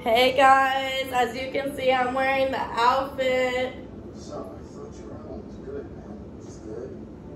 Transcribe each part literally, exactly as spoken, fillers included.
Hey guys, as you can see, I'm wearing the outfit. So, I thought your album was good, man. It's good.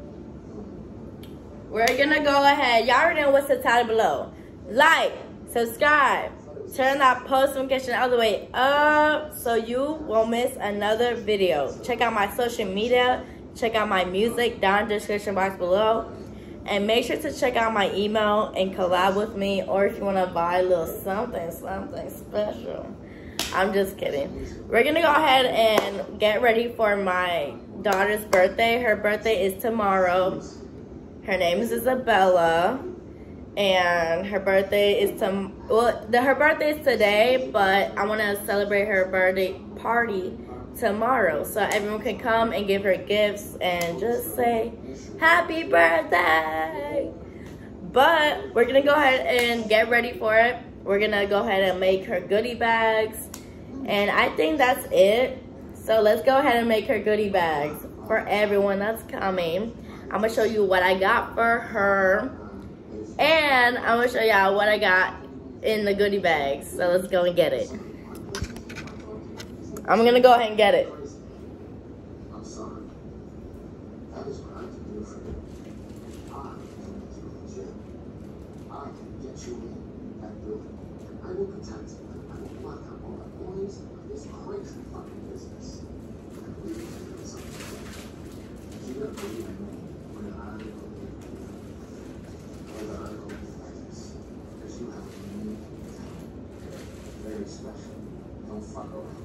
We're gonna go ahead. Y'all already know what's the title below. Like, subscribe, turn that post notification all the way up so you won't miss another video. Check out my social media. Check out my music down in the description box below. And make sure to check out my email and collab with me, or if you want to buy a little something, something special. I'm just kidding. We're going to go ahead and get ready for my daughter's birthday. Her birthday is tomorrow. Her name is Isabella. And her birthday is to well, the, her birthday is today, but I want to celebrate her birthday party tomorrow, so everyone can come and give her gifts and just say happy birthday. But we're gonna go ahead and get ready for it. We're gonna go ahead and make her goodie bags, and I think that's it. So let's go ahead and make her goodie bags for everyone that's coming. I'm gonna show you what I got for her, and I'm gonna show y'all what I got in the goodie bags. So let's go and get it. I'm gonna go ahead and get it. I'm sorry. That is what I can do for you. I can get you in the gym. I can get you in that building. I will protect you. I will block out all the noise of this crazy fucking business. I believe in you something. You don't believe in me when I believe in you. Whether I believe like this. Because you have a unique talent. Very special. Don't fuck around.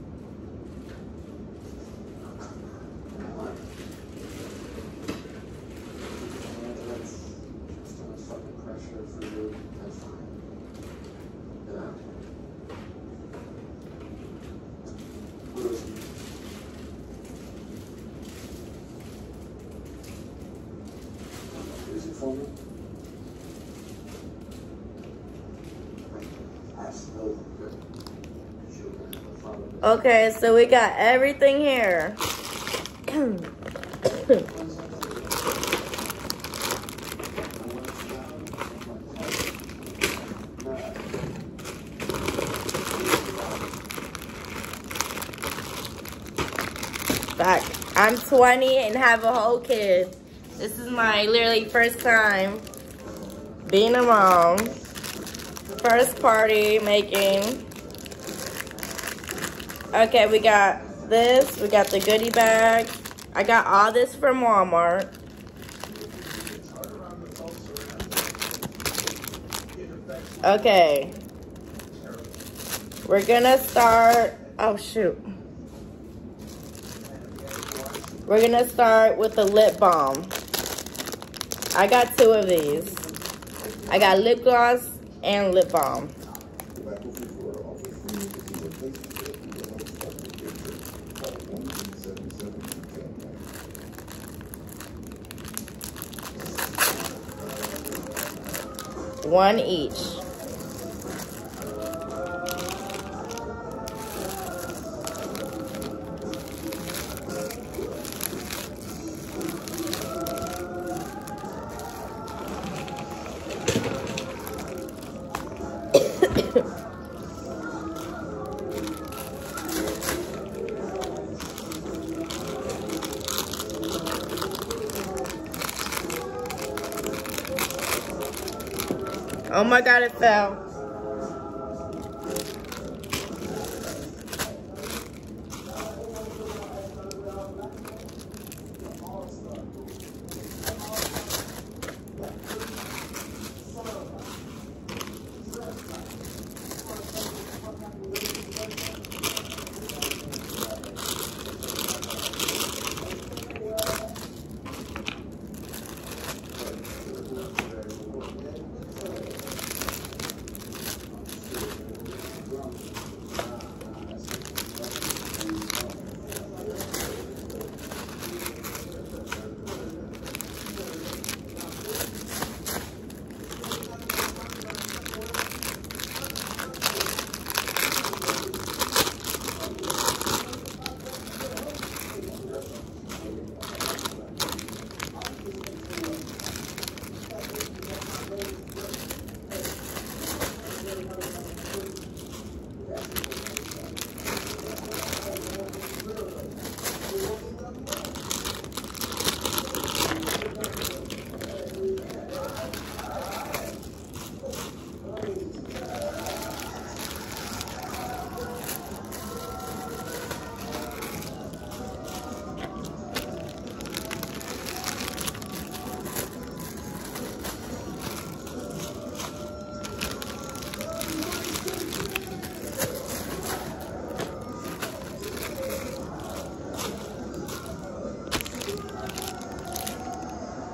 Okay, so we got everything here. Back. I'm twenty and have a whole kid. This is my literally first time being a mom. First party making. Okay, we got this. We got the goodie bag. I got all this from Walmart. Okay. We're gonna start. Oh, shoot. We're gonna start with the lip balm. I got two of these. I got lip gloss and lip balm. One each. Oh my God, it fell.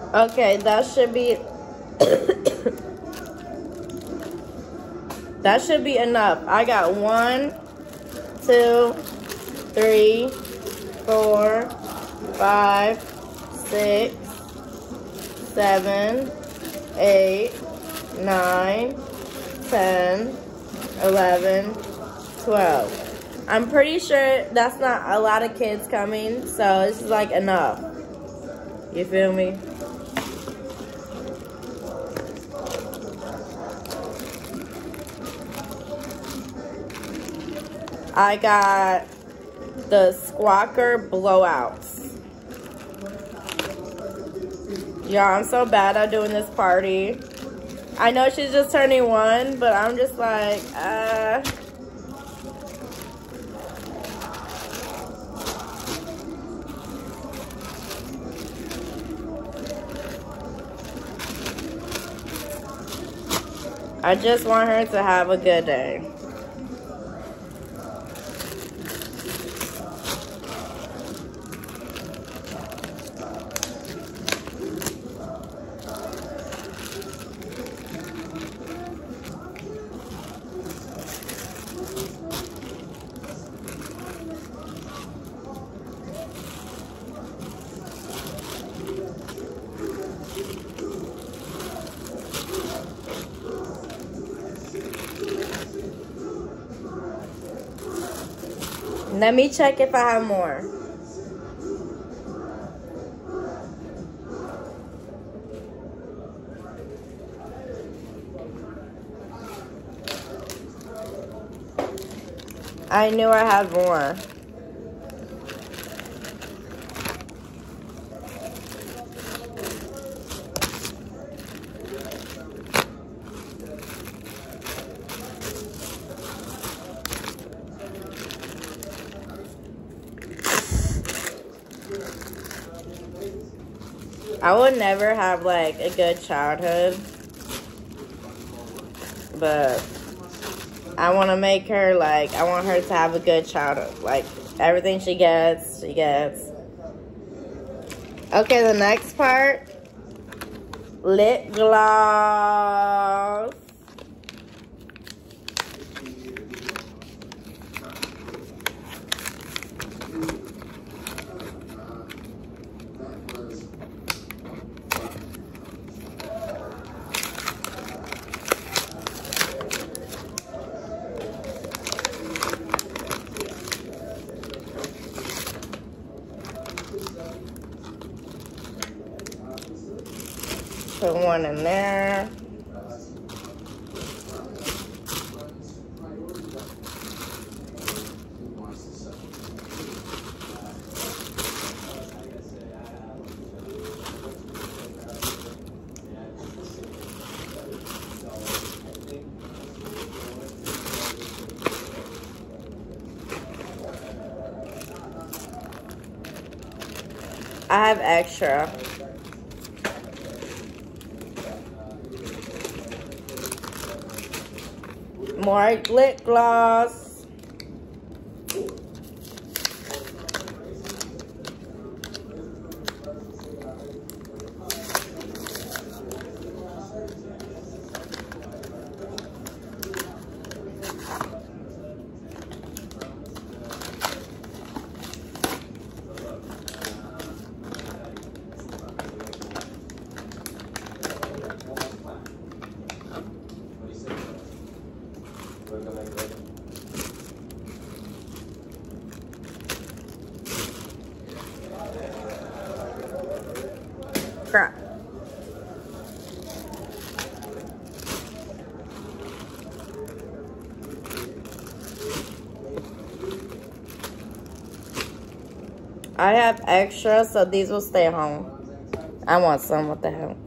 Okay, that should be that should be enough. I got one, two, three, four, five, six, seven, eight, nine, ten, eleven, twelve. I'm pretty sure that's not a lot of kids coming, so this is like enough. You feel me? I got the Squawker blowouts. Y'all, I'm so bad at doing this party. I know she's just turning one, but I'm just like, uh... I just want her to have a good day. Let me check if I have more. I knew I had more. I would never have like a good childhood, but I want to make her like, I want her to have a good childhood. Like everything she gets, she gets. Okay, the next part, lip gloss. Put one in there. I have extra. More lip gloss. Crap. I have extra, so these will stay home. I want some. What the hell?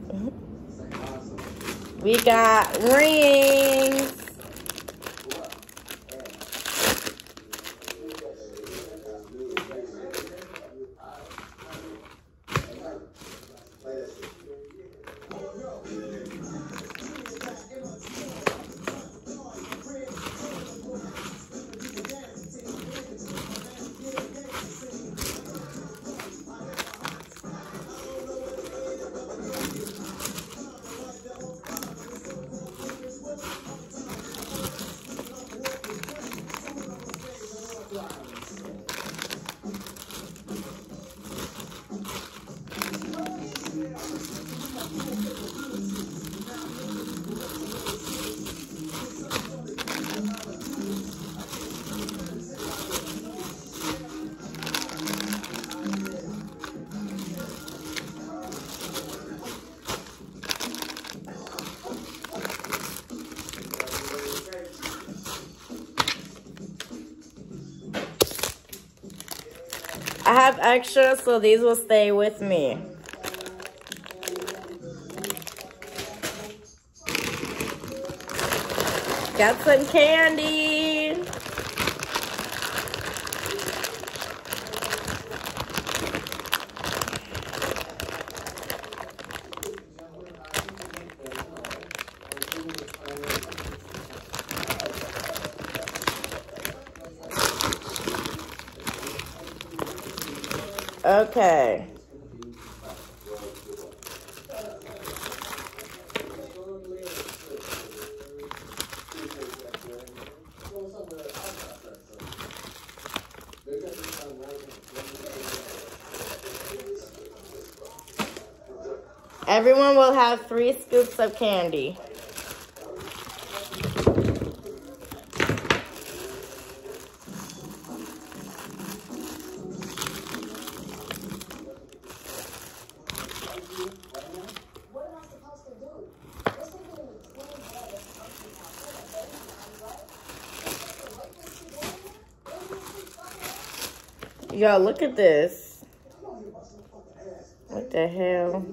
We got rings. I have extra, so these will stay with me. Got some candy. Okay. Everyone will have three scoops of candy. Yo, look at this. What the hell?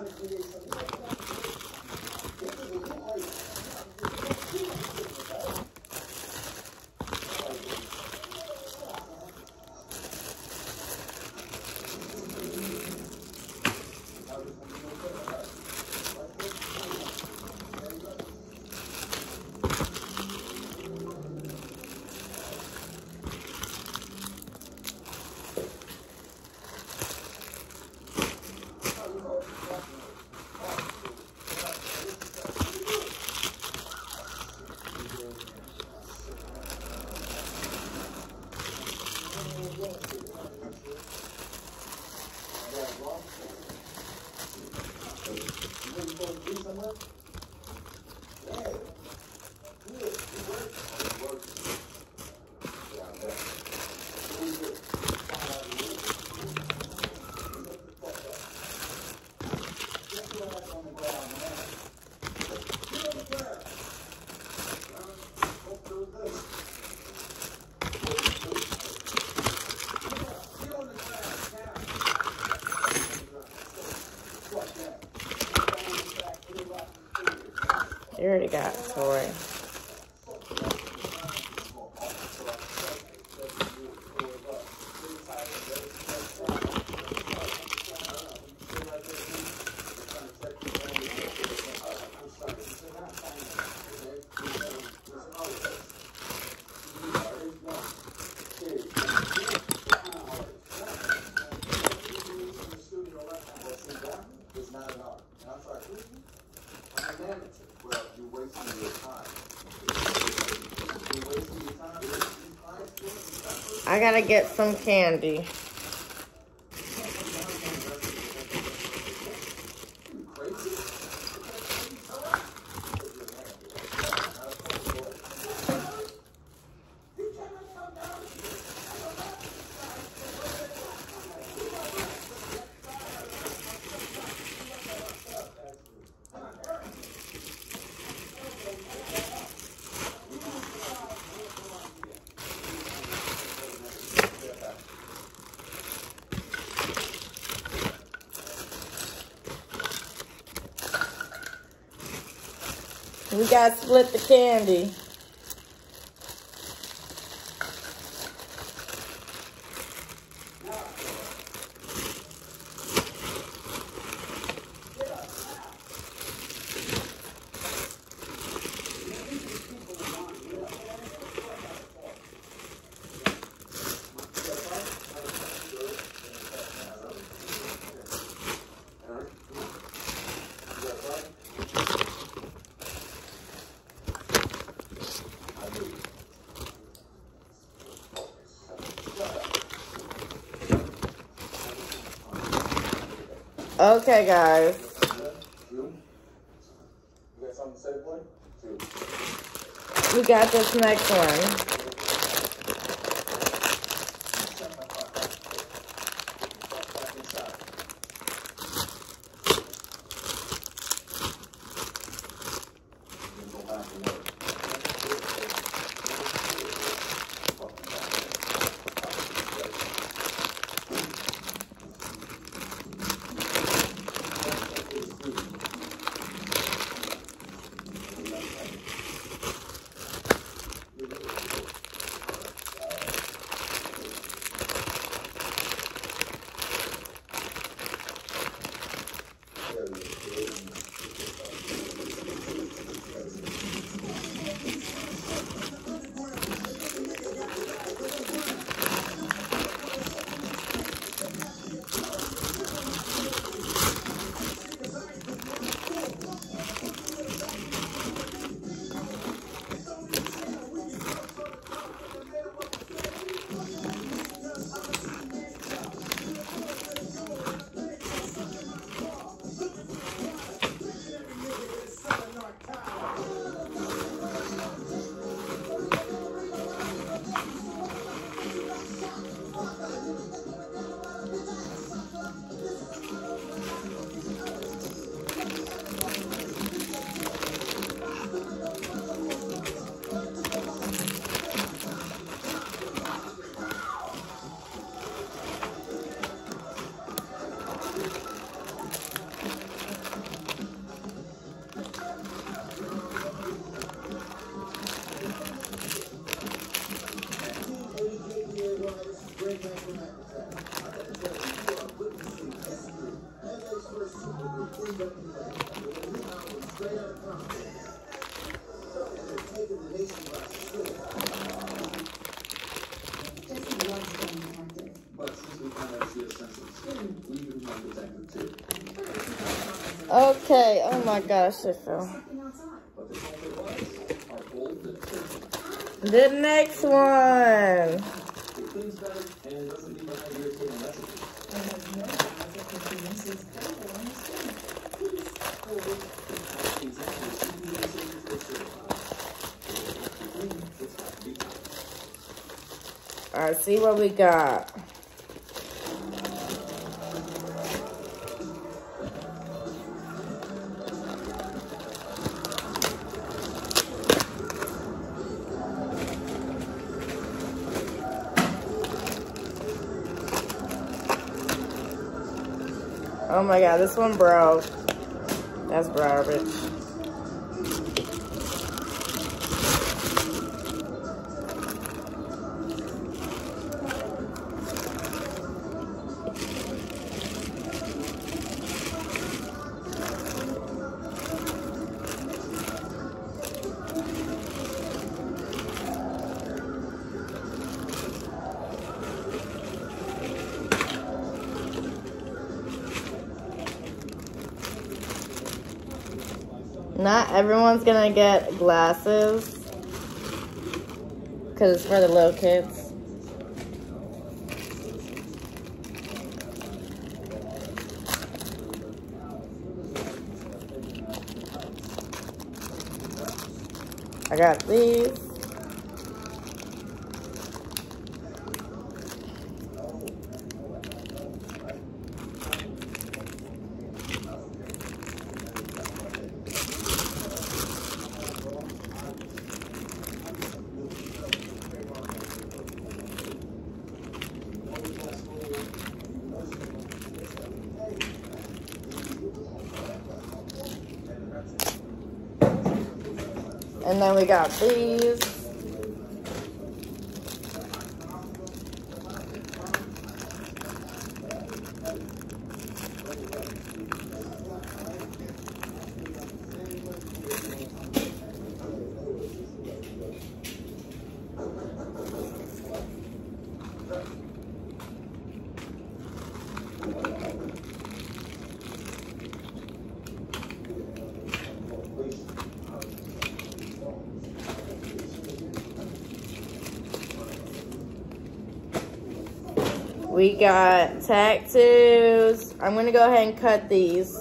You already got Tori. I gotta get some candy. We gotta split the candy. Okay, guys. We got this next one. Okay, oh my gosh, I fell. The next one. Alright, see what we got. Oh my god, this one broke. That's garbage. Not everyone's gonna get glasses because it's for the little kids. I got these. And then we got these. We got tattoos. I'm gonna go ahead and cut these.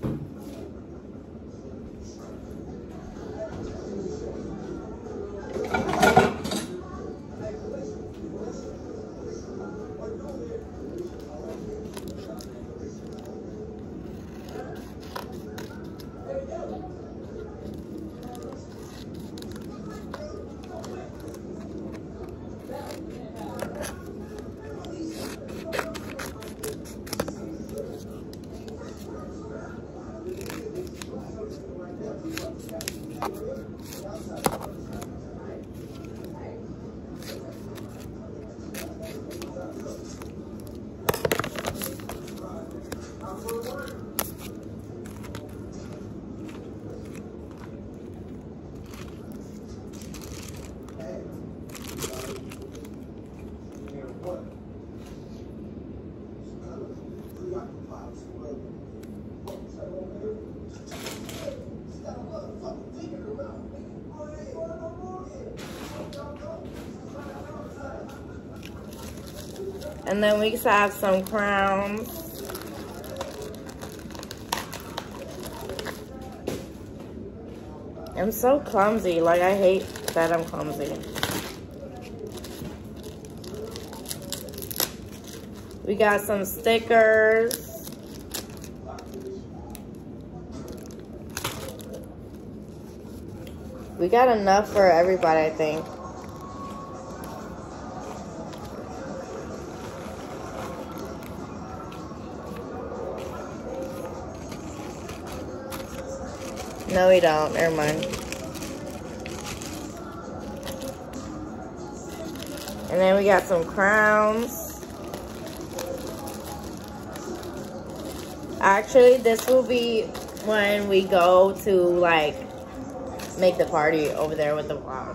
And then we just have some crowns. I'm so clumsy. Like, I hate that I'm clumsy. We got some stickers. We got enough for everybody, I think. No, we don't. Never mind. And then we got some crowns. Actually, this will be when we go to, like, make the party over there with the vlog.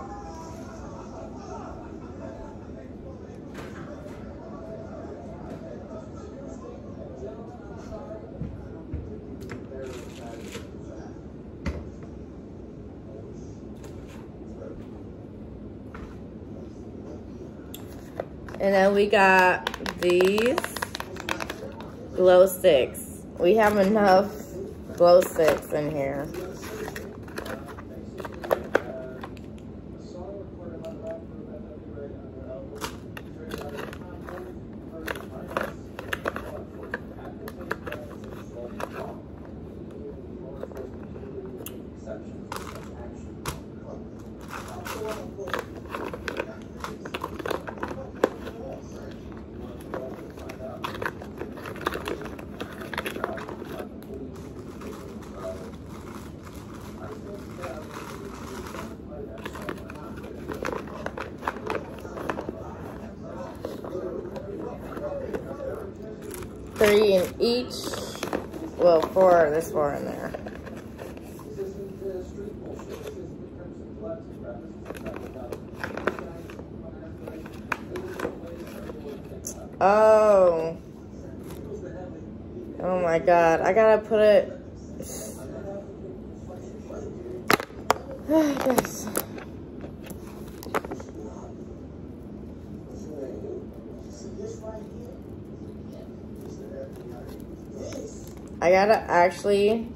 And then we got these glow sticks. We have enough glow sticks in here. Three in each. Well, four. There's four in there. Oh. Oh my God. I gotta put it. Yes. I gotta actually.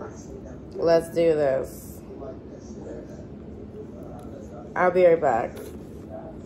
Let's do this. I'll be right back.